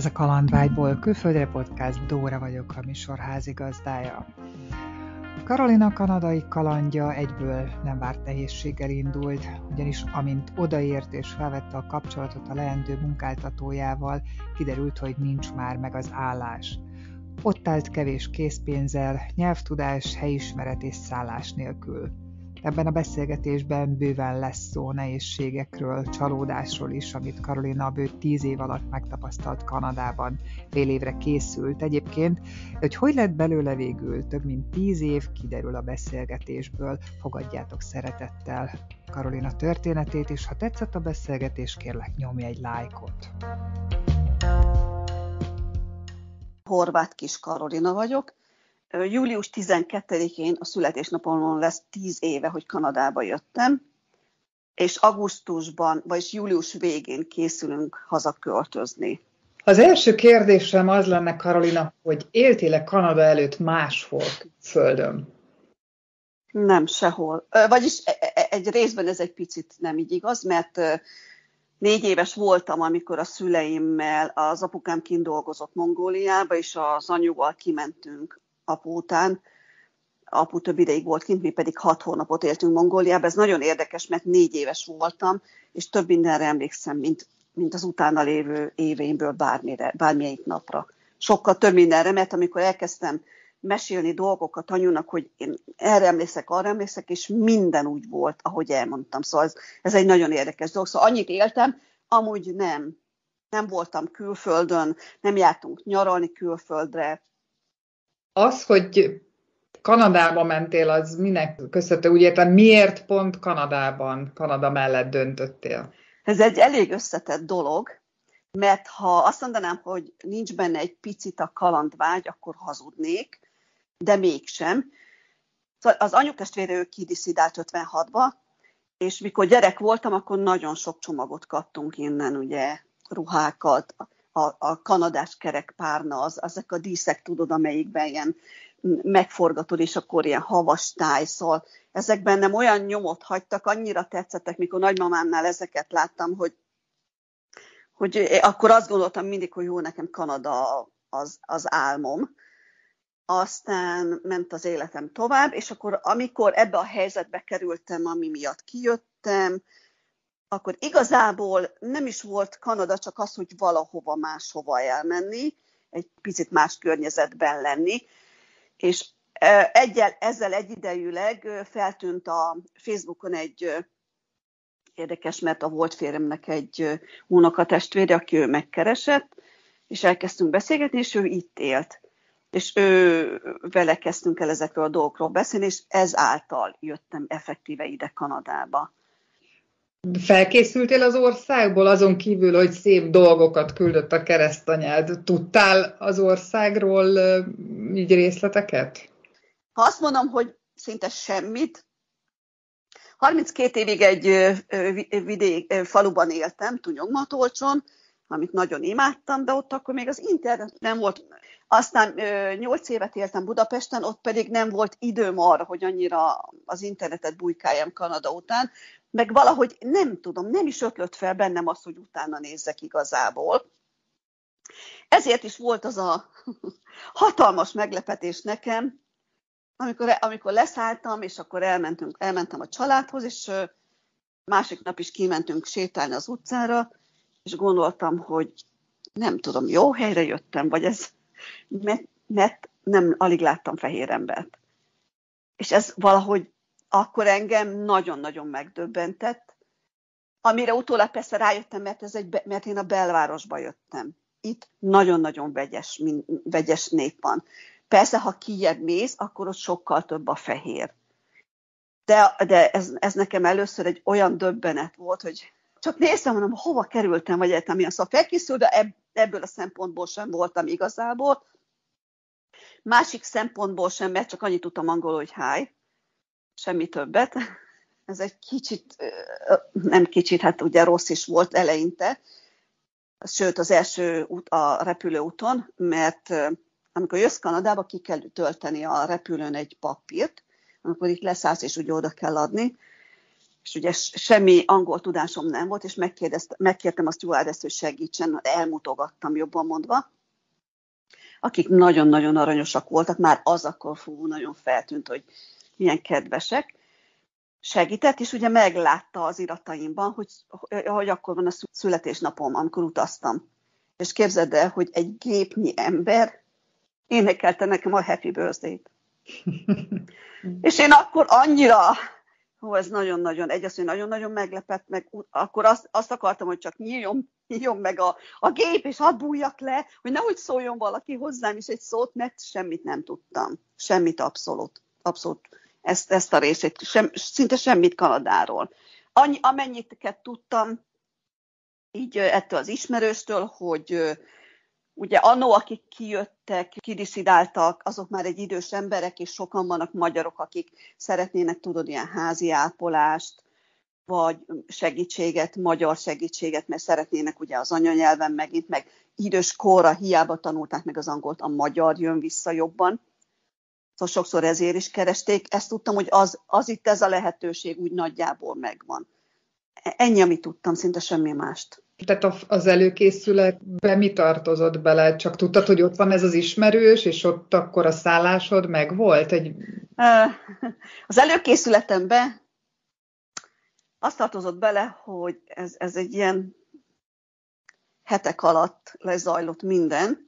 Ez a Kalandvágyból külföldre podcast, Dóra vagyok, a műsor házigazdája. Karolina kanadai kalandja egyből nem várt nehézséggel indult, ugyanis amint odaért és felvette a kapcsolatot a leendő munkáltatójával, kiderült, hogy nincs már meg az állás. Ott állt kevés készpénzzel, nyelvtudás, helyismeret és szállás nélkül. Ebben a beszélgetésben bőven lesz szó nehézségekről, csalódásról is, amit Karolina bő 10 év alatt megtapasztalt Kanadában. Fél évre készült egyébként, de hogy lett belőle végül több mint 10 év, kiderül a beszélgetésből. Fogadjátok szeretettel Karolina történetét, és ha tetszett a beszélgetés, kérlek nyomj egy lájkot. Horváth Kis Karolina vagyok. Július 12-én a születésnapomon lesz 10 éve, hogy Kanadába jöttem, és augusztusban, vagyis július végén készülünk hazaköltözni. Az első kérdésem az lenne, Karolina, hogy éltél-e Kanada előtt máshol földön? Nem, sehol. Vagyis egy részben ez egy picit nem így igaz, mert 4 éves voltam, amikor a szüleimmel, az apukám kint dolgozott Mongóliába, és az anyuval kimentünk apu után. Apu több ideig volt kint, mi pedig 6 hónapot éltünk Mongóliába. Ez nagyon érdekes, mert 4 éves voltam, és több mindenre emlékszem, mint az utána lévő éveimből bármelyik napra. Sokkal több mindenre, mert amikor elkezdtem mesélni dolgokat anyunak, hogy én erre emlékszek, arra emlékszek, és minden úgy volt, ahogy elmondtam. Szóval ez egy nagyon érdekes dolog. Szóval annyit éltem, amúgy nem voltam külföldön, nem jártunk nyaralni külföldre. Az, hogy Kanadába mentél, az minek köszönhető? Úgy értem, miért pont Kanada mellett döntöttél? Ez egy elég összetett dolog, mert ha azt mondanám, hogy nincs benne egy picit a kalandvágy, akkor hazudnék, de mégsem. Szóval az anyukestvére ő kidiszidált 56-ba, és mikor gyerek voltam, akkor nagyon sok csomagot kaptunk innen, ugye, ruhákat, a kanadás kerekpárna, ezek a díszek, tudod, amelyikben ilyen megforgatod, és akkor ilyen havas táj, szóval ezek bennem olyan nyomot hagytak, annyira tetszettek, mikor nagymamámnál ezeket láttam, hogy akkor azt gondoltam mindig, hogy jó, nekem Kanada az álmom. Aztán ment az életem tovább, és akkor amikor ebbe a helyzetbe kerültem, ami miatt kijöttem, akkor igazából nem is volt Kanada, csak az, hogy valahova máshova elmenni, egy picit más környezetben lenni. És ezzel egyidejűleg feltűnt a Facebookon egy érdekes, mert a volt férjemnek egy unokatestvére, aki ő megkeresett, és elkezdtünk beszélgetni, és ő itt élt. És vele kezdtünk el ezekről a dolgokról beszélni, és ezáltal jöttem effektíve ide Kanadába. Felkészültél az országból, azon kívül, hogy szép dolgokat küldött a keresztanyád? Tudtál az országról így részleteket? Ha azt mondom, hogy szinte semmit, 32 évig egy faluban éltem, Tunyogmatolcson, amit nagyon imádtam, de ott akkor még az internet nem volt. Aztán 8 évet éltem Budapesten, ott pedig nem volt időm arra, hogy annyira az internetet bujkáljam Kanada után, meg valahogy nem tudom, nem is ötlött fel bennem az, hogy utána nézzek igazából. Ezért is volt az a hatalmas meglepetés nekem, amikor leszálltam, és akkor elmentem a családhoz, és másik nap is kimentünk sétálni az utcára, és gondoltam, hogy nem tudom, jó helyre jöttem, vagy ez, mert nem alig láttam fehér embert. És ez valahogy akkor engem nagyon-nagyon megdöbbentett, amire utólag persze rájöttem, mert én a belvárosba jöttem. Itt nagyon-nagyon vegyes nép van. Persze, ha kijebb mész, akkor ott sokkal több a fehér. De ez nekem először egy olyan döbbenet volt, hogy csak néztem, mondom, hova kerültem, vagy egyetem, szóval felkészülve ebből a szempontból sem voltam igazából. Másik szempontból sem, mert csak annyit tudtam angolul, hogy hi, semmi többet. Ez egy kicsit, nem kicsit, hát ugye rossz is volt eleinte. Sőt, az első a repülőúton, mert amikor jössz Kanadába, ki kell tölteni a repülőn egy papírt, amikor itt leszállsz, és ugye oda kell adni. és ugye semmi angol tudásom nem volt, és megkértem a stewardess, hogy segítsen, elmutogattam jobban mondva, akik nagyon-nagyon aranyosak voltak, már az akkor nagyon feltűnt, hogy milyen kedvesek. Segített, és ugye meglátta az irataimban, hogy akkor van a születésnapom, amikor utaztam. És képzeld el, hogy egy gépnyi ember énekelte nekem a Happy Birthday-t. És én akkor annyira, ez nagyon-nagyon, egyrészt nagyon-nagyon meglepett, meg akkor azt akartam, hogy csak nyíljon meg a gép, és hadd bújjak le, hogy nehogy szóljon valaki hozzám is egy szót, mert semmit nem tudtam. Semmit abszolút. Ezt a részét, szinte semmit Kanadáról. Amennyit tudtam, így ettől az ismerőstől, hogy ugye annó, akik kijöttek, kidiszidáltak, azok már egy idős emberek, és sokan vannak magyarok, akik szeretnének, tudod, ilyen házi ápolást, vagy segítséget, magyar segítséget, mert szeretnének ugye az anyanyelven megint, meg idős korra hiába tanulták meg az angolt, a magyar jön vissza jobban. Szóval sokszor ezért is keresték. Ezt tudtam, hogy az itt ez a lehetőség úgy nagyjából megvan. Ennyi, amit tudtam, szinte semmi mást. Tehát az előkészületbe mi tartozott bele? Csak tudtad, hogy ott van ez az ismerős, és ott akkor a szállásod megvolt? Az előkészületembe azt tartozott bele, hogy ez egy ilyen hetek alatt lezajlott minden.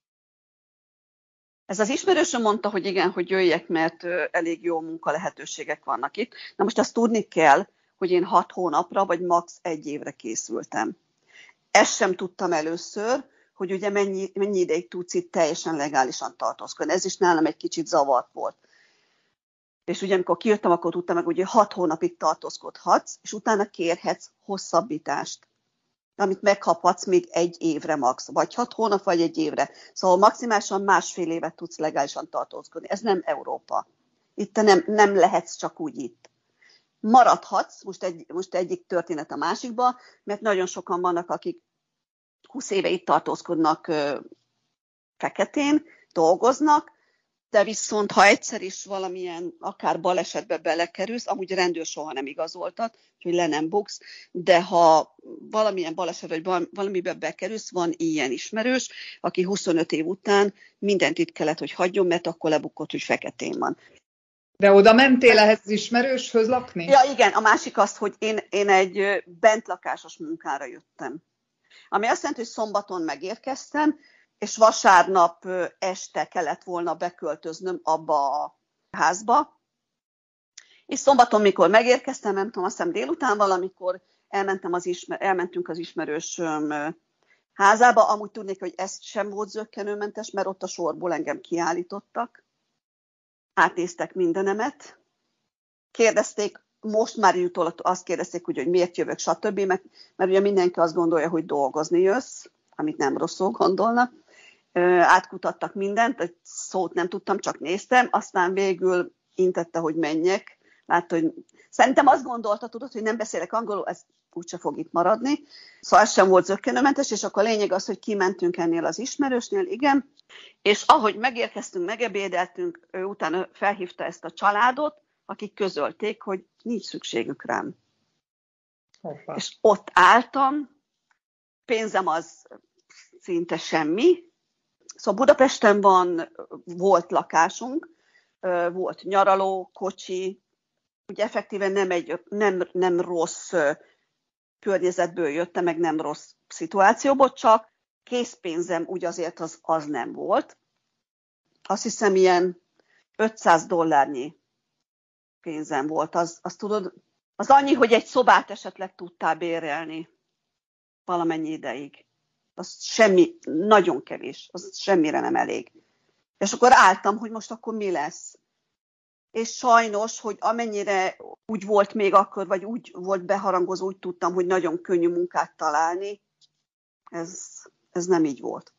Ez az ismerősöm mondta, hogy igen, hogy jöjjek, mert elég jó munkalehetőségek vannak itt. Na most azt tudni kell, hogy én 6 hónapra, vagy max. 1 évre készültem. Ezt sem tudtam először, hogy ugye mennyi ideig tudsz itt teljesen legálisan tartózkodni. Ez is nálam egy kicsit zavart volt. És ugye amikor kijöttem, akkor tudtam meg, hogy 6 hónapig tartózkodhatsz, és utána kérhetsz hosszabbítást, amit megkaphatsz még 1 évre max. Vagy 6 hónap, vagy 1 évre. Szóval maximálisan 1,5 évet tudsz legálisan tartózkodni. Ez nem Európa. Itt te nem lehetsz csak úgy itt. Maradhatsz, most egyik történet a másikba, mert nagyon sokan vannak, akik 20 éve itt tartózkodnak feketén, dolgoznak, de viszont ha egyszer is valamilyen akár balesetbe belekerülsz, amúgy a rendőr soha nem igazoltat, hogy le nem buksz, de ha valamilyen baleset vagy valamibe bekerülsz, van ilyen ismerős, aki 25 év után mindent itt kellett, hogy hagyjon, mert akkor lebukott, hogy feketén van. De oda mentél ehhez az ismerőshöz lakni? Ja, igen, a másik az, hogy én egy bentlakásos munkára jöttem. Ami azt jelenti, hogy szombaton megérkeztem, és vasárnap este kellett volna beköltöznöm abba a házba. És szombaton, mikor megérkeztem, nem tudom, azt hiszem délután valamikor elmentünk az ismerősöm házába. Amúgy tudnék, hogy ez sem volt zökkenőmentes, mert ott a sorból engem kiállítottak. Átnéztek mindenemet. Kérdezték, most már jutólag azt kérdezték, hogy miért jövök, stb. Mert ugye mindenki azt gondolja, hogy dolgozni jössz, amit nem rosszul gondolnak. Átkutattak mindent, egy szót nem tudtam, csak néztem, aztán végül intette, hogy menjek. Látta, hogy szerintem azt gondolta, tudod, hogy nem beszélek angolul, ez úgyse fog itt maradni. Szóval ez sem volt zökkenőmentes, és akkor a lényeg az, hogy kimentünk ennél az ismerősnél, igen. És ahogy megérkeztünk, megebédeltünk, ő utána felhívta ezt a családot, akik közölték, hogy nincs szükségük rám. Hoppa. És ott álltam, pénzem az szinte semmi. Szóval Budapesten volt lakásunk, volt nyaraló, kocsi, ugye effektíven nem rossz környezetből jöttem, meg nem rossz szituációból, csak készpénzem úgy azért az nem volt. Azt hiszem ilyen $500 pénzem volt, azt tudod, az annyi, hogy egy szobát esetleg tudtál bérelni valamennyi ideig. Az semmi, nagyon kevés, az semmire nem elég. És akkor álltam, hogy most akkor mi lesz. És sajnos, hogy amennyire úgy volt még akkor, vagy úgy volt beharangozó, úgy tudtam, hogy nagyon könnyű munkát találni, ez nem így volt.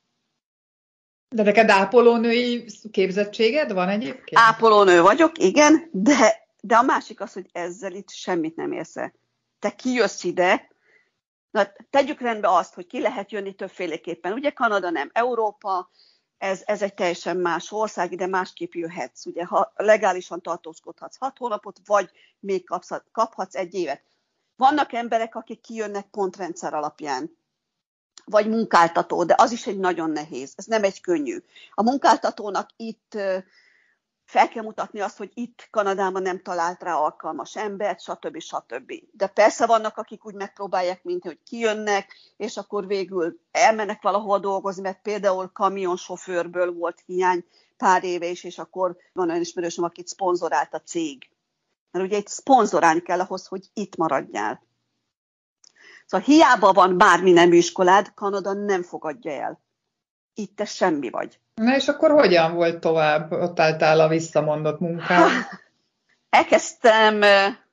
De neked ápolónői képzettséged van egyébként? Ápolónő vagyok, igen, de a másik az, hogy ezzel itt semmit nem érsz el. Te kijössz ide, na, tegyük rendbe azt, hogy ki lehet jönni többféleképpen. Ugye Kanada nem Európa, ez egy teljesen más ország, ide másképp jöhetsz. Ugye, ha legálisan tartózkodhatsz 6 hónapot, vagy még kaphatsz 1 évet. Vannak emberek, akik kijönnek pontrendszer alapján, vagy munkáltató, de az is egy nagyon nehéz. Ez nem egy könnyű. A munkáltatónak itt fel kell mutatni azt, hogy itt Kanadában nem talált rá alkalmas embert, stb. De persze vannak, akik úgy megpróbálják, mint hogy kijönnek, és akkor végül elmennek valahol dolgozni, mert például kamionsofőrből volt hiány pár éve is, és akkor van olyan ismerősöm, akit szponzorált a cég. Mert ugye itt szponzorálni kell ahhoz, hogy itt maradjál. Szóval hiába van bármi nemű iskolád, Kanada nem fogadja el. Itt te semmi vagy. Na és akkor hogyan volt tovább? Ott álltál a visszamondott munkán? Elkezdtem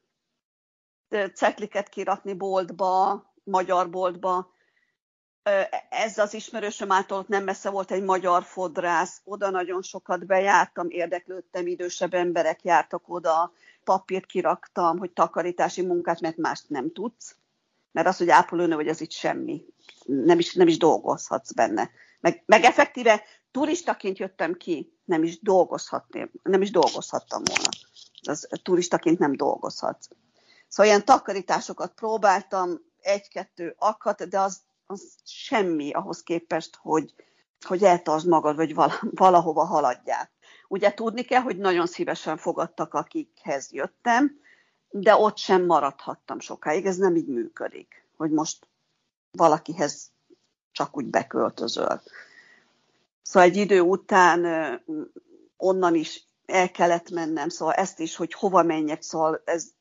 cetliket kirakni boltba, magyar boltba. Ez az ismerősöm által ott nem messze volt egy magyar fodrász. Oda nagyon sokat bejártam, érdeklődtem, idősebb emberek jártak oda. Papírt kiraktam, hogy takarítási munkát, mert mást nem tudsz. Mert az, hogy ápolónő vagy, az itt semmi. Nem is dolgozhatsz benne. Meg effektíve turistaként jöttem ki, nem is dolgozhattam volna. Az turistaként nem dolgozhatsz. Szóval ilyen takarításokat próbáltam, 1-2 akadt, de az semmi ahhoz képest, hogy eltartsd magad, vagy valahova haladjál. Ugye tudni kell, hogy nagyon szívesen fogadtak, akikhez jöttem, de ott sem maradhattam sokáig. Ez nem így működik, hogy most valakihez csak úgy beköltözöl. Szóval egy idő után onnan is el kellett mennem, szóval ezt is, hogy hova menjek, szóval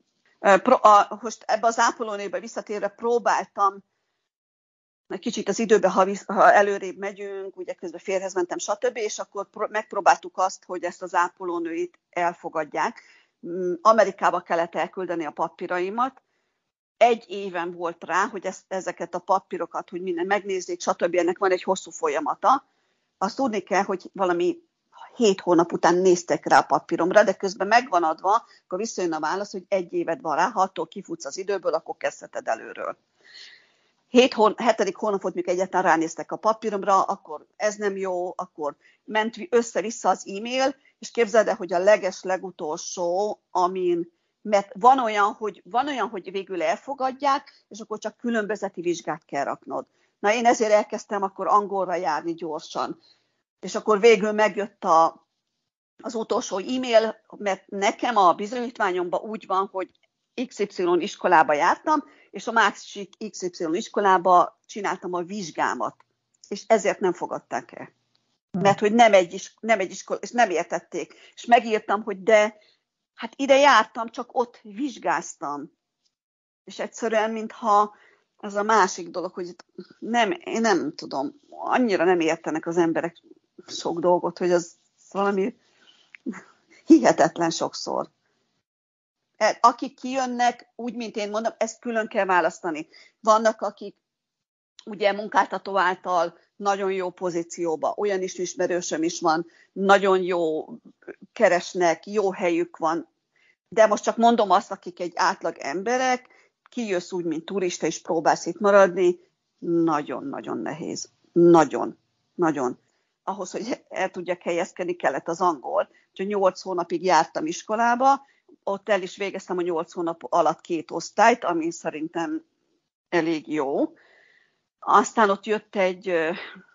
most ebbe az ápolónőbe visszatérve próbáltam, kicsit az időben, ha előrébb megyünk, ugye közben férjhez mentem, stb., és akkor megpróbáltuk azt, hogy ezt az ápolónőit elfogadják. Amerikába kellett elküldeni a papíraimat. 1 éven volt rá, hogy ezeket a papírokat, hogy minden megnézzék, stb. Ennek van egy hosszú folyamata. Azt tudni kell, hogy valami 7 hónap után néztek rá a papíromra, de közben megvan adva, akkor visszajön a válasz, hogy 1 éved van rá, ha attól kifutsz az időből, akkor kezdheted előről. 7. hónapot, mikor egyáltalán ránéztek a papíromra, akkor ez nem jó, akkor ment össze-vissza az e-mail, és képzeld el, hogy a legutolsó, mert van olyan, hogy végül elfogadják, és akkor csak különbözeti vizsgát kell raknod. Na én ezért elkezdtem akkor angolra járni gyorsan. És akkor végül megjött az utolsó e-mail, mert nekem a bizonyítványomban úgy van, hogy XY iskolába jártam, és a másik XY iskolába csináltam a vizsgámat. És ezért nem fogadták el. Mert hogy nem egy iskola, és nem értették. És megírtam, hogy de, hát ide jártam, csak ott vizsgáztam. És egyszerűen, mintha ez a másik dolog, hogy én nem tudom, annyira nem értenek az emberek sok dolgot, hogy az valami hihetetlen sokszor. Akik kijönnek, úgy, mint én mondom, ezt külön kell választani. Vannak, akik ugye munkáltató által nagyon jó pozícióba, olyan ismerősöm is van, nagyon jó keresnek, jó helyük van. De most csak mondom azt, akik egy átlag emberek, kijössz úgy, mint turista, és próbálsz itt maradni, nagyon-nagyon nehéz. Nagyon. Ahhoz, hogy el tudjak helyezkedni, kellett az angol. Úgyhogy 8 hónapig jártam iskolába, ott el is végeztem a 8 hónap alatt 2 osztályt, ami szerintem elég jó. Aztán ott jött egy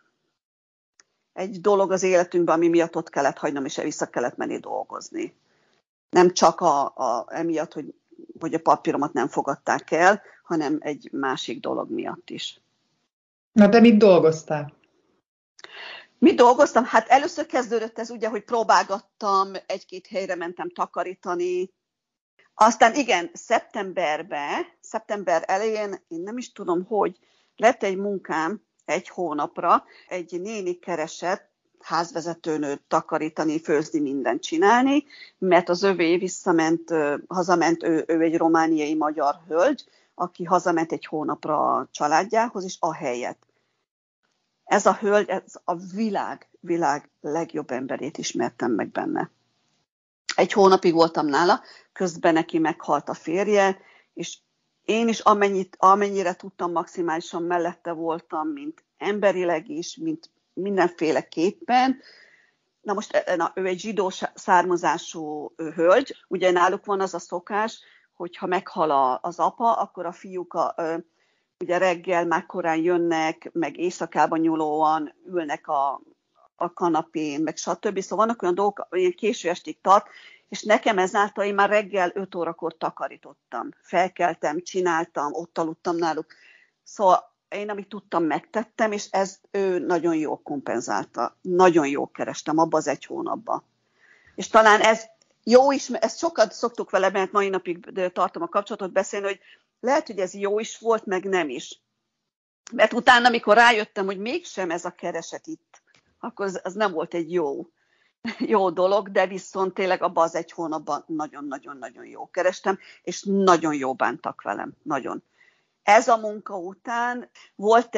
dolog az életünkben, ami miatt ott kellett hagynom, és vissza kellett menni dolgozni. Nem csak emiatt, hogy a papíromat nem fogadták el, hanem egy másik dolog miatt is. Na de mit dolgoztál? Mit dolgoztam? Hát először kezdődött ez ugye, hogy próbálgattam, 1-2 helyre mentem takarítani. Aztán igen, szeptember elején, én nem is tudom, hogy lett egy munkám 1 hónapra, egy néni keresett házvezetőnőt takarítani, főzni, mindent csinálni, mert az övé hazament, ő egy romániai magyar hölgy, aki hazament 1 hónapra a családjához, és ahelyett. Ez a hölgy, ez a világ legjobb emberét ismertem meg benne. 1 hónapig voltam nála, közben neki meghalt a férje, és én is amennyire tudtam, maximálisan mellette voltam, mint emberileg is, mint mindenféleképpen. Na most ő egy zsidó származású hölgy, ugye náluk van az a szokás, hogy ha meghal az apa, akkor a fiúk ugye reggel már korán jönnek, meg éjszakában nyúlóan ülnek a kanapén, meg stb. Szóval vannak olyan dolgok, ilyen késő estig tart, és nekem ezáltal én már reggel 5 órakor takarítottam. Felkeltem, csináltam, ott aludtam náluk. Szóval én, amit tudtam, megtettem, és ezt ő nagyon jól kompenzálta. Nagyon jól kerestem abba az 1 hónapban. És talán ez jó is, ezt sokat szoktuk vele, mert mai napig tartom a kapcsolatot beszélni, hogy lehet, hogy ez jó is volt, meg nem is. Mert utána, amikor rájöttem, hogy mégsem ez a kereset itt, akkor az nem volt egy jó dolog, de viszont tényleg abban az 1 hónapban nagyon-nagyon-nagyon jó kerestem, és nagyon jó bántak velem, nagyon. Ez a munka után volt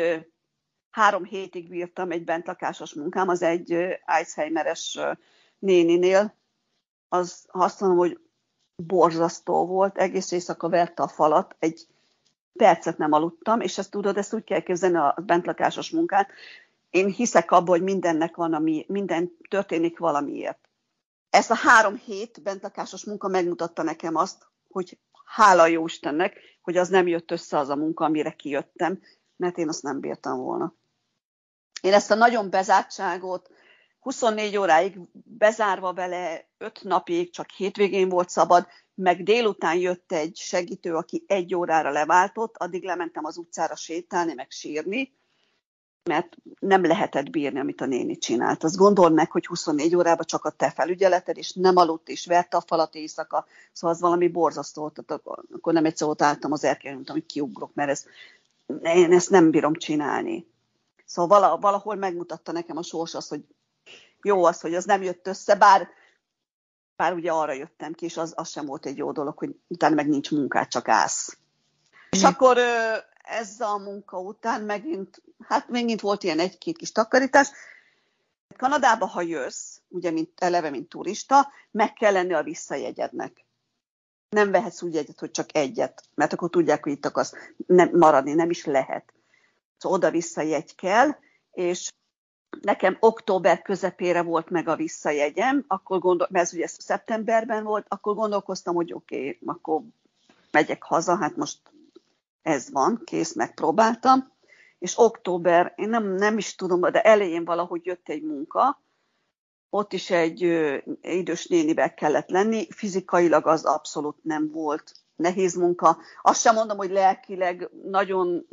3 hétig bírtam egy bentlakásos munkám, az egy Alzheimeres néninél. Azt mondom, hogy borzasztó volt, egész éjszaka verte a falat, 1 percet nem aludtam, és ezt tudod, ezt úgy kell képzelni a bentlakásos munkát. Én hiszek abban, hogy mindennek van, minden történik valamiért. Ez a 3 hét bentlakásos munka megmutatta nekem azt, hogy hála jó Istennek, hogy az nem jött össze az a munka, amire kijöttem, mert én azt nem bírtam volna. Én ezt a nagyon bezártságot, 24 óráig bezárva vele, 5 napig, csak hétvégén volt szabad, meg délután jött egy segítő, aki 1 órára leváltott, addig lementem az utcára sétálni, meg sírni, mert nem lehetett bírni, amit a néni csinált. Azt gondold meg, hogy 24 órában csak a te felügyeleted, és nem aludt, és verte a falat éjszaka, szóval az valami borzasztó. Tehát akkor nem egyszer ott álltam az erkélyen, mondtam, hogy kiugrok, mert én ezt nem bírom csinálni. Szóval valahol megmutatta nekem a sors azt, hogy jó az, hogy az nem jött össze, bár ugye arra jöttem ki, és az sem volt egy jó dolog, hogy utána meg nincs munkát, csak állsz. És akkor ez a munka után megint volt ilyen 1-2 kis takarítás. Kanadába, ha jössz, ugye eleve, mint turista, meg kell lenni a visszajegyednek. Nem vehetsz úgy jegyet, hogy csak 1, mert akkor tudják, hogy itt akarsz maradni, nem is lehet. Szóval oda-vissza jegy kell, és nekem október közepére volt meg a visszajegyem, mert ez ugye szeptemberben volt, akkor gondolkoztam, hogy oké, akkor megyek haza, hát most ez van, kész, megpróbáltam, és október, én nem is tudom, de elején valahogy jött egy munka, ott is egy idős nénivel kellett lenni, fizikailag az abszolút nem volt nehéz munka. Azt sem mondom, hogy lelkileg nagyon,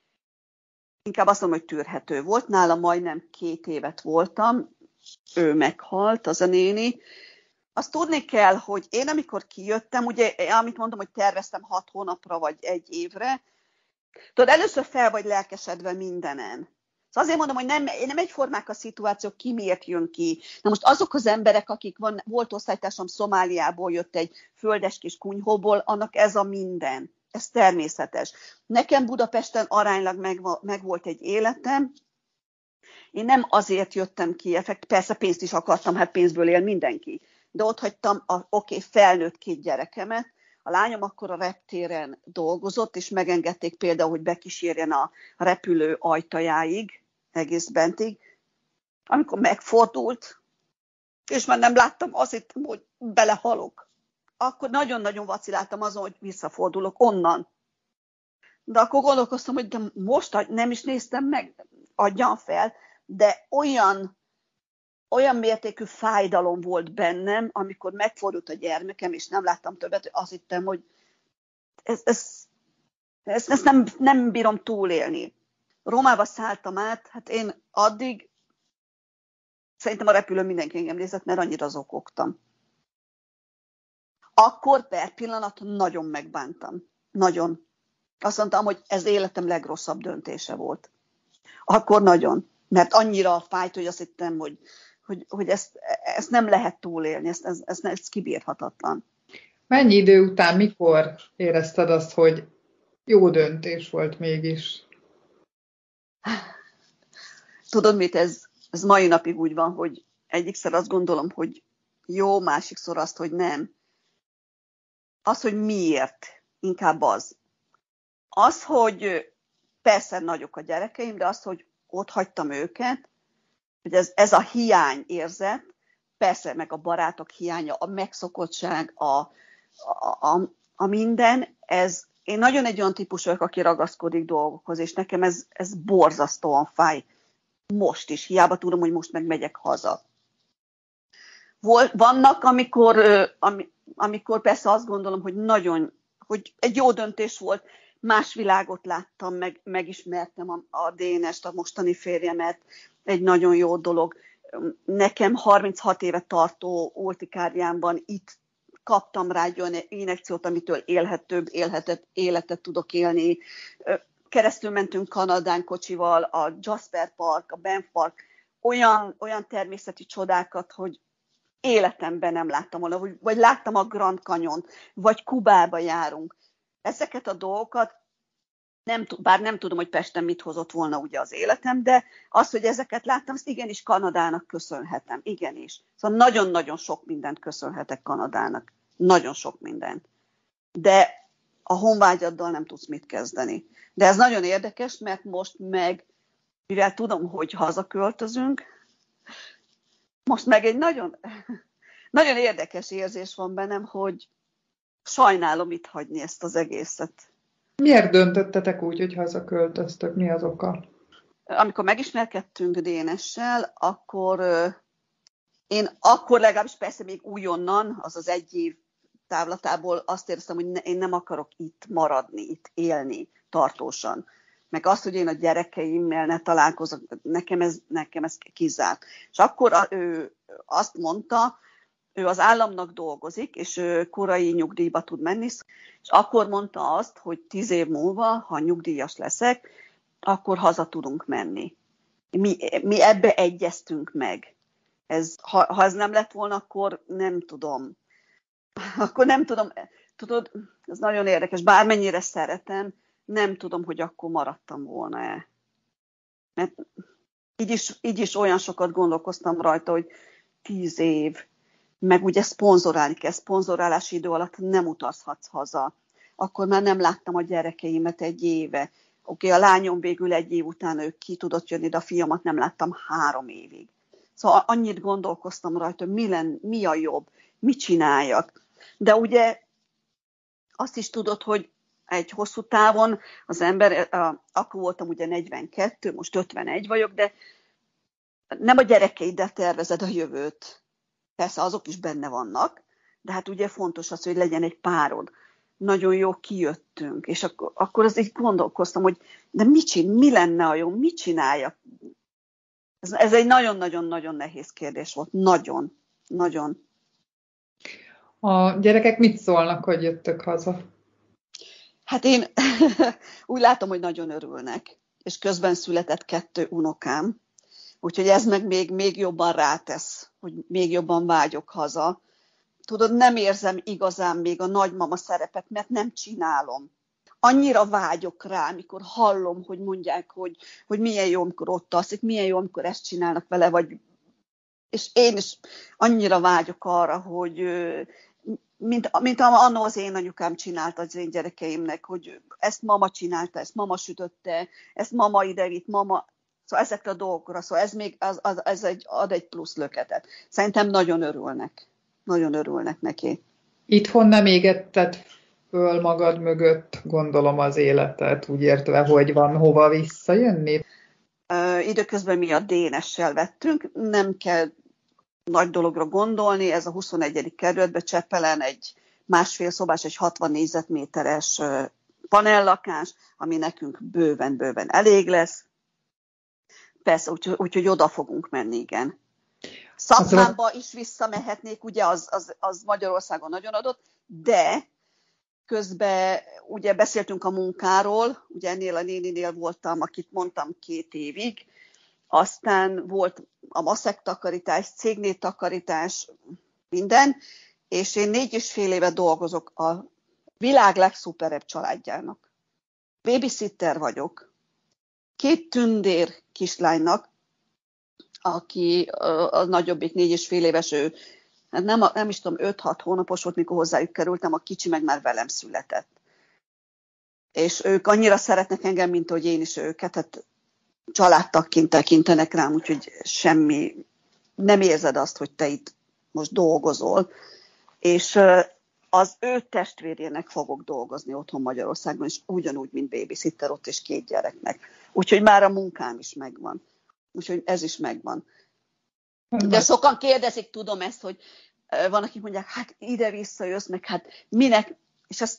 inkább azt mondom, hogy tűrhető volt. Nála majdnem 2 évet voltam, ő meghalt, az a néni. Azt tudni kell, hogy én amikor kijöttem, ugye, amit mondom, hogy terveztem 6 hónapra vagy 1 évre, tudod, először fel vagy lelkesedve mindenen. Szóval azért mondom, hogy nem egyformák a szituációk, ki miért jön ki. Na most azok az emberek, akik volt osztálytársam Szomáliából, jött egy földes kis kunyhóból, annak ez a minden. Ez természetes. Nekem Budapesten aránylag meg volt egy életem. Én nem azért jöttem ki, persze pénzt is akartam, hát pénzből él mindenki. De ott hagytam felnőtt 2 gyerekemet. A lányom akkor a reptéren dolgozott, és megengedték például, hogy bekísérjen a repülő ajtajáig, egész bentig. Amikor megfordult, és már nem láttam, azt hittem, hogy belehalok. Akkor nagyon-nagyon vaciláltam azon, hogy visszafordulok onnan. De akkor gondolkoztam, hogy de most nem is néztem meg, adjam fel, de olyan mértékű fájdalom volt bennem, amikor megfordult a gyermekem, és nem láttam többet, hogy azt hittem, hogy ezt nem bírom túlélni. Rómába szálltam át, hát én addig szerintem a repülőn mindenki engem nézett, mert annyira zokogtam. Akkor per pillanat nagyon megbántam. Nagyon. Azt mondtam, hogy ez életem legrosszabb döntése volt. Akkor nagyon. Mert annyira fájt, hogy azt hittem, hogy ezt nem lehet túlélni, ez kibírhatatlan. Mennyi idő után, mikor érezted azt, hogy jó döntés volt mégis? Tudod mit, ez mai napig úgy van, hogy egyikszer azt gondolom, hogy jó, másikszor azt, hogy nem. Az, hogy miért, inkább az. Az, hogy persze nagyok a gyerekeim, de az, hogy ott hagytam őket, hogy ez a hiány érzet, persze meg a barátok hiánya, a megszokottság, a minden, én nagyon egy olyan típus vagyok, aki ragaszkodik dolgokhoz, és nekem ez borzasztóan fáj. Most is, hiába tudom, hogy most meg megyek haza. Vannak, amikor persze azt gondolom, hogy egy jó döntés volt, más világot láttam, megismertem a Dénest, a mostani férjemet, egy nagyon jó dolog. Nekem 36 éve tartó urtikárdiámban itt kaptam rá egy olyan injekciót, amitől élhetőbb életet tudok élni. Keresztül mentünk Kanadán kocsival, a Jasper Park, a Banff Park, olyan természeti csodákat, hogy életemben nem láttam volna, vagy láttam a Grand Canyon, vagy Kubába járunk. Ezeket a dolgokat, bár nem tudom, hogy Pesten mit hozott volna ugye az életem, de az, hogy ezeket láttam, ezt igenis Kanadának köszönhetem, igenis. Szóval nagyon-nagyon sok mindent köszönhetek Kanadának. Nagyon sok mindent. De a honvágyaddal nem tudsz mit kezdeni. De ez nagyon érdekes, mert most meg, mivel tudom, hogy hazaköltözünk, most meg egy nagyon, nagyon érdekes érzés van bennem, hogy sajnálom itt hagyni ezt az egészet. Miért döntöttetek úgy, hogy hazaköltöztök? Mi az oka? Amikor megismerkedtünk Dénessel, akkor legalábbis persze még újonnan, azaz egy év távlatából azt éreztem, hogy én nem akarok itt maradni, itt élni tartósan. Meg azt, hogy én a gyerekeimmel ne találkozok, nekem ez kizárt. És akkor ő azt mondta, ő az államnak dolgozik, és ő korai nyugdíjba tud menni, és akkor mondta azt, hogy 10 év múlva, ha nyugdíjas leszek, akkor haza tudunk menni. Mi ebbe egyeztünk meg. Ha ez nem lett volna, akkor nem tudom. Tudod, ez nagyon érdekes, bármennyire szeretem, nem tudom, hogy akkor maradtam volna-e. Mert így is olyan sokat gondolkoztam rajta, hogy 10 év, meg ugye szponzorálni kell, szponzorálási idő alatt nem utazhatsz haza. Akkor már nem láttam a gyerekeimet egy éve. Oké, a lányom végül egy év után ő ki tudott jönni, de a fiamat nem láttam 3 évig. Szóval annyit gondolkoztam rajta, hogy mi a jobb, mit csináljak. De ugye azt is tudod, hogy egy hosszú távon az ember, akkor voltam ugye 42, most 51 vagyok, de nem a gyerekeiddel tervezed a jövőt. Persze azok is benne vannak, de hát ugye fontos az, hogy legyen egy párod. Nagyon jó kijöttünk, és akkor az így gondolkoztam, hogy de mi lenne a jó, mit csináljak? Ez egy nagyon-nagyon-nagyon nehéz kérdés volt. Nagyon, nagyon. A gyerekek mit szólnak, hogy jöttök haza? Hát én úgy látom, hogy nagyon örülnek, és közben született 2 unokám, úgyhogy ez meg még jobban rátesz, hogy még jobban vágyok haza. Tudod, nem érzem igazán még a nagymama szerepet, mert nem csinálom. Annyira vágyok rá, amikor hallom, hogy mondják, hogy milyen jó, amikor ott alszik, milyen jó, amikor ezt csinálnak vele, és én is annyira vágyok arra, hogy mint annó az én anyukám csinálta az én gyerekeimnek, hogy ezt mama csinálta, ezt mama sütötte, ezt mama idevitt, mama... Szóval ezekre a dolgokra, szóval ez még ad egy plusz löketet. Szerintem nagyon örülnek. Nagyon örülnek neki. Itthon nem égetted föl magad mögött, gondolom, az életet, úgy értve, hogy van hova visszajönni? Időközben mi a Dénessel vettünk, nem kell nagy dologra gondolni, ez a 21. kerületben Csepelen egy 1,5 szobás, egy 60 négyzetméteres panellakás, ami nekünk bőven elég lesz. Persze, úgyhogy oda fogunk menni, igen. Szatmárba is visszamehetnék, ugye az Magyarországon nagyon adott, de közben ugye beszéltünk a munkáról, ugye ennél a néninél voltam, akit mondtam 2 évig, aztán volt a maszek takarítás, cégnél takarítás, minden, és én 4,5 éve dolgozok a világ legszuperebb családjának. Babysitter vagyok. 2 tündér kislánynak, aki a nagyobbik 4,5 éves, ő nem is tudom, 5-6 hónapos volt, mikor hozzájuk kerültem, a kicsi meg már velem született. És ők annyira szeretnek engem, mint hogy én is őket. Hát családtagként tekintenek rám, úgyhogy nem érzed azt, hogy te itt most dolgozol. És az ő testvérének fogok dolgozni otthon Magyarországon, és ugyanúgy, mint babysitter ott, és 2 gyereknek. Úgyhogy már a munkám is megvan. Úgyhogy ez is megvan. De sokan kérdezik, tudom ezt, hogy van, akik mondják, hát ide-vissza jössz, meg hát minek, és ezt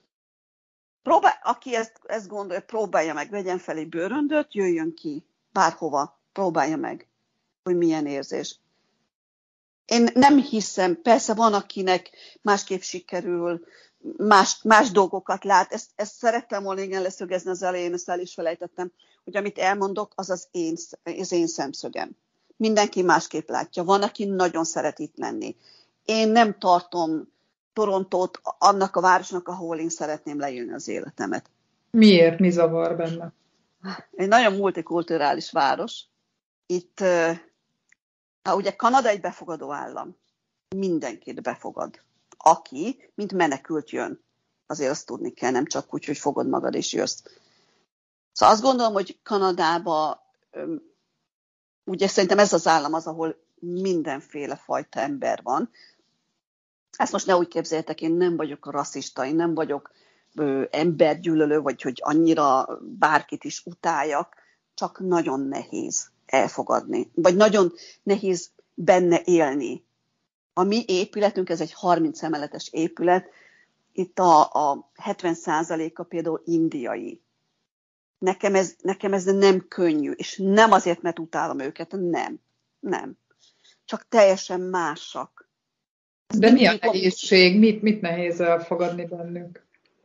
aki ezt gondolja, próbálja meg, vegyen fel egy bőröndöt, jöjjön ki bárhova, próbálja meg, hogy milyen érzés. Én nem hiszem, persze van, akinek másképp sikerül, más dolgokat lát. Ezt szerettem volna igen leszögezni az elején, ezt el is felejtettem, hogy amit elmondok, az az én szemszögem. Mindenki másképp látja. Van, aki nagyon szeret itt lenni. Én nem tartom Torontót annak a városnak, ahol én szeretném leélni az életemet. Miért? Mi zavar benne? Egy nagyon multikulturális város. Itt, ugye Kanada egy befogadó állam. Mindenkit befogad. Aki, mint menekült jön. Azért azt tudni kell, nem csak úgy, hogy fogod magad és jössz. Szóval azt gondolom, hogy Kanadában, ugye szerintem ez az állam az, ahol mindenféle fajta ember van. Ezt most ne úgy képzeljétek, én nem vagyok rasszista, én nem vagyok embergyűlölő, vagy hogy annyira bárkit is utáljak, csak nagyon nehéz elfogadni, vagy nagyon nehéz benne élni. A mi épületünk, ez egy 30 emeletes épület, itt a 70%-a például indiai. Nekem ez nem könnyű, és nem azért, mert utálom őket, nem. Csak teljesen másak. De mi a nehézség? Mit nehéz elfogadni bennünk?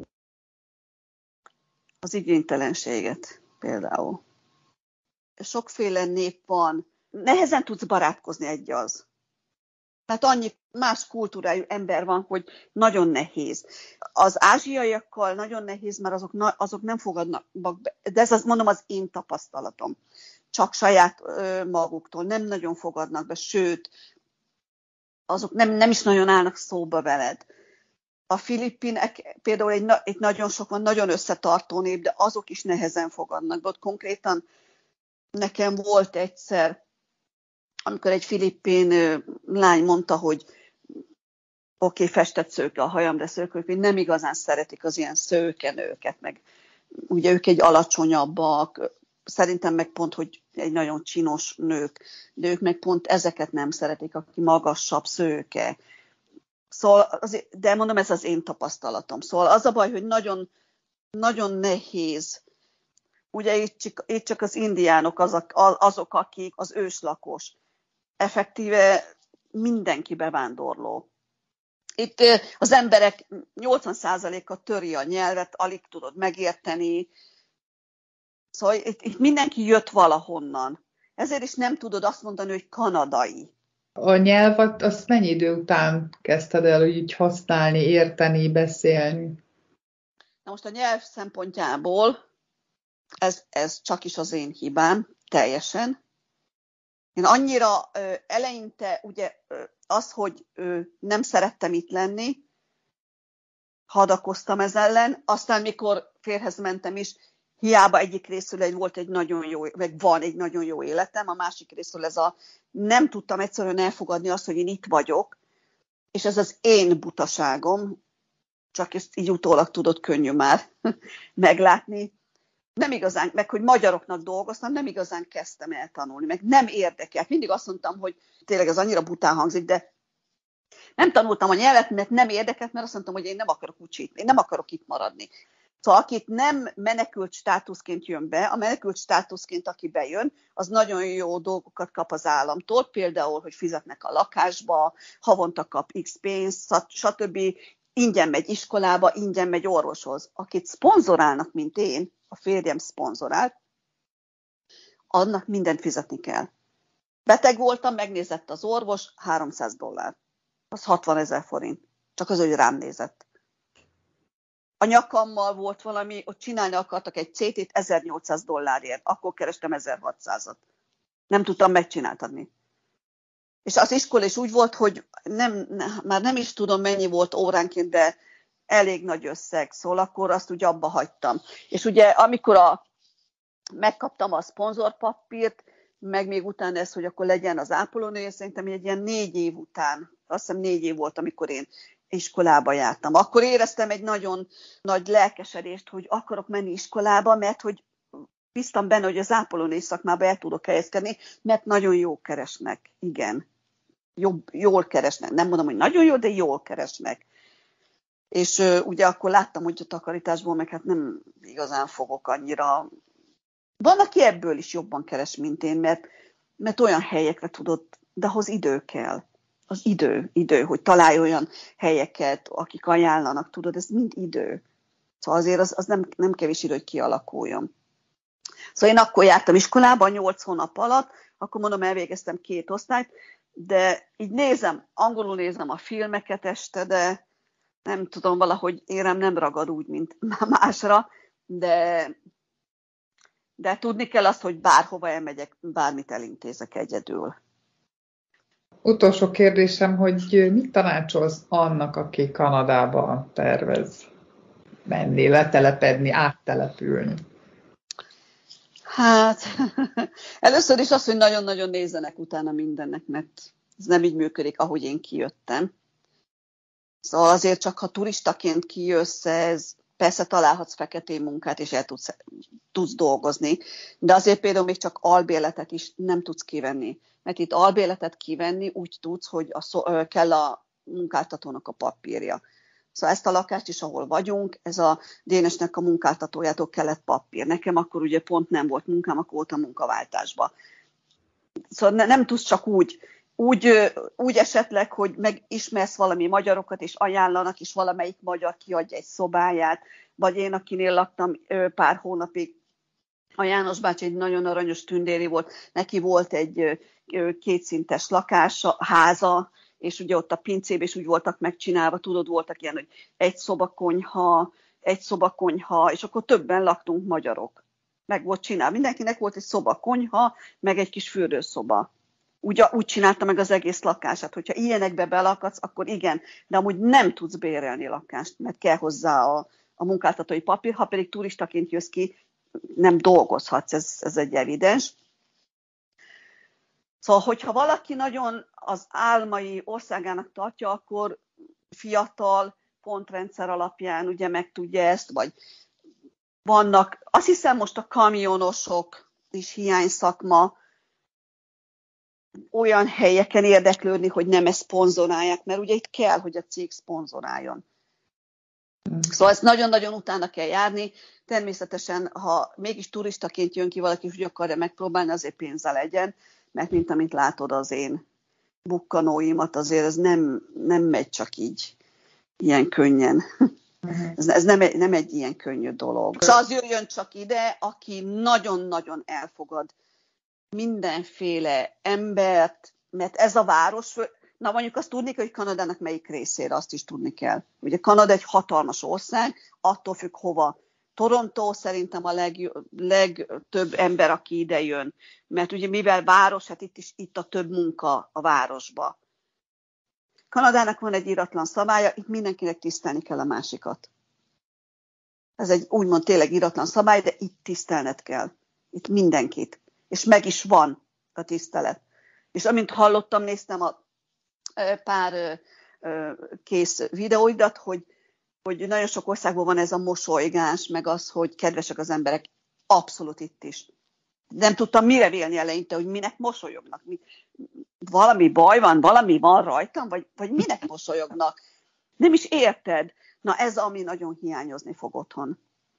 Az igénytelenséget például. Sokféle nép van. Nehezen tudsz barátkozni az. Mert annyi más kultúrájú ember van, hogy nagyon nehéz. Az ázsiaiakkal nagyon nehéz, mert azok nem fogadnak be. De ez mondom az én tapasztalatom. Csak saját maguktól nem nagyon fogadnak be, sőt, azok nem is nagyon állnak szóba veled. A filippinek például egy nagyon sokan, nagyon összetartó nép, de azok is nehezen fogadnak be. Ott konkrétan nekem volt egyszer, amikor egy filippin lány mondta, hogy oké, festett szőke a hajam, de szőkők nem igazán szeretik az ilyen szőkenőket, meg ugye ők egy alacsonyabbak, szerintem meg pont, hogy egy nagyon csinos nők, de ők meg pont ezeket nem szeretik, aki magasabb, szőke. Szóval, de mondom, ez az én tapasztalatom. Szóval az a baj, hogy nagyon, nagyon nehéz. Ugye itt csak az indiánok azok, akik az őslakos. Effektíve mindenki bevándorló. Itt az emberek 80%-a töri a nyelvet, alig tudod megérteni. Szóval itt mindenki jött valahonnan. Ezért is nem tudod azt mondani, hogy kanadai. A nyelvet, azt mennyi idő után kezdted el úgy használni, érteni, beszélni? Na most a nyelv szempontjából ez csak is az én hibám, teljesen. Én annyira eleinte ugye az, hogy nem szerettem itt lenni, hadakoztam ez ellen, aztán mikor férhez mentem is, hiába egyik részről volt egy nagyon jó, vagy van egy nagyon jó életem, a másik részről nem tudtam egyszerűen elfogadni azt, hogy én itt vagyok, és ez az én butaságom, csak ezt így utólag tudod könnyű már meglátni. Nem igazán, meg hogy magyaroknak dolgoztam, nem igazán kezdtem el tanulni, meg nem érdekelt. Mindig azt mondtam, hogy tényleg ez annyira bután hangzik, de nem tanultam a nyelvet, mert nem érdekelt, mert azt mondtam, hogy én nem akarok én nem akarok itt maradni. Szóval akit nem menekült státuszként jön be, a menekült státuszként, aki bejön, az nagyon jó dolgokat kap az államtól, például, hogy fizetnek a lakásba, havonta kap X pénzt, stb. Ingyen megy iskolába, ingyen megy orvoshoz. Akit szponzorálnak, mint én, a férjem szponzorált, annak mindent fizetni kell. Beteg voltam, megnézett az orvos, $300. Az 60 000 forint. Csak az, hogy rám nézett. A nyakammal volt valami, ott csinálni akartak egy CT-t $1800. Akkor kerestem 1600-at. Nem tudtam megcsináltatni. És az iskola is úgy volt, hogy már nem is tudom mennyi volt óránként, de elég nagy összeg, szóval akkor azt úgy abba hagytam. És ugye amikor megkaptam a szponzorpapírt, meg még utána ez, hogy akkor legyen az ápolónője, szerintem egy ilyen 4 év után, azt hiszem 4 év volt, amikor én iskolába jártam. Akkor éreztem egy nagyon nagy lelkesedést, hogy akarok menni iskolába, mert hogy bíztam benne, hogy az ápolónői szakmába el tudok helyezkedni, mert nagyon jól keresnek, igen. Jól keresnek. Nem mondom, hogy nagyon jó, de jól keresnek. És ugye akkor láttam, hogy a takarításból meg hát nem igazán fogok annyira. Van, aki ebből is jobban keres, mint én, mert olyan helyekre tudod, de ahhoz idő kell. Az idő, hogy találj olyan helyeket, akik ajánlanak, tudod, ez mind idő. Szóval azért az nem kevés idő, hogy kialakuljon. Szóval én akkor jártam iskolába 8 hónap alatt, akkor mondom, elvégeztem 2 osztályt, de így angolul nézem a filmeket este, de nem tudom, valahogy érem nem ragad úgy, mint másra, de tudni kell azt, hogy bárhova elmegyek, bármit elintézek egyedül. Utolsó kérdésem, hogy mit tanácsolsz annak, aki Kanadába tervez menni, letelepedni, áttelepülni? Hát, először is az, hogy nagyon-nagyon nézzenek utána mindennek, mert ez nem így működik, ahogy én kijöttem. Szóval azért csak, ha turistaként kijössz, persze találhatsz feketén munkát, és el tudsz dolgozni, de azért például még csak albérletet is nem tudsz kivenni. Mert itt albérletet kivenni úgy tudsz, hogy kell a munkáltatónak a papírja. Szóval ezt a lakást is, ahol vagyunk, ez a Dénesnek a munkáltatójától kellett papír. Nekem akkor ugye pont nem volt munkám, akkor voltam munkaváltásba. Szóval nem tudsz csak úgy esetleg, hogy megismersz valami magyarokat, és ajánlanak, és valamelyik magyar kiadja egy szobáját, vagy én, akinél laktam pár hónapig, a János bácsi egy nagyon aranyos tündéri volt, neki volt egy 2 szintes lakása, háza, és ugye ott a pincében is úgy voltak megcsinálva, tudod, voltak ilyen, hogy egy szobakonyha, és akkor többen laktunk magyarok. Meg volt csinálva. Mindenkinek volt egy szobakonyha, meg egy kis fürdőszoba. Úgy csinálta meg az egész lakását. Hogyha ilyenekbe belakadsz, akkor igen, de amúgy nem tudsz bérelni lakást, mert kell hozzá a munkáltatói papír, ha pedig turistaként jössz ki, nem dolgozhatsz, ez egy evidens. Szóval, hogyha valaki nagyon az álmai országának tartja, akkor fiatal pontrendszer alapján ugye megtudja ezt, vagy vannak, azt hiszem most a kamionosok is hiányszakma, olyan helyeken érdeklődni, hogy nem ezt szponzorálják, mert ugye itt kell, hogy a cég szponzoráljon. Szóval ezt nagyon-nagyon utána kell járni. Természetesen, ha mégis turistaként jön ki valaki, hogy akarja megpróbálni, azért pénze legyen, mert mint amit látod az én bukkanóimat, azért ez nem megy csak így, ilyen könnyen. Ez nem egy ilyen könnyű dolog. És az jöjjön csak ide, aki nagyon-nagyon elfogad mindenféle embert, mert ez a város, na mondjuk azt tudni kell, hogy Kanadának melyik részére, azt is tudni kell. Ugye Kanada egy hatalmas ország, attól függ hova. Toronto szerintem a legtöbb ember, aki ide jön. Mert ugye mivel város, hát itt a több munka a városba. Kanadának van egy íratlan szabálya, itt mindenkinek tisztelni kell a másikat. Ez egy úgymond tényleg íratlan szabály, de itt tisztelned kell. Itt mindenkit. És meg is van a tisztelet. És amint hallottam, néztem a pár kész videóidat, hogy nagyon sok országban van ez a mosolygás, meg az, hogy kedvesek az emberek. Abszolút itt is. Nem tudtam mire vélni eleinte, hogy minek mosolyognak. Valami baj van, valami van rajtam, vagy minek mosolyognak. Nem is érted. Na ez, ami nagyon hiányozni fog otthon.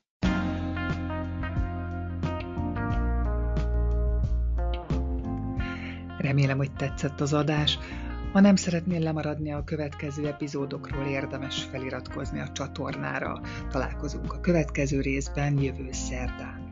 Remélem, hogy tetszett az adás. Ha nem szeretnél lemaradni a következő epizódokról, érdemes feliratkozni a csatornára. Találkozunk a következő részben jövő szerdán.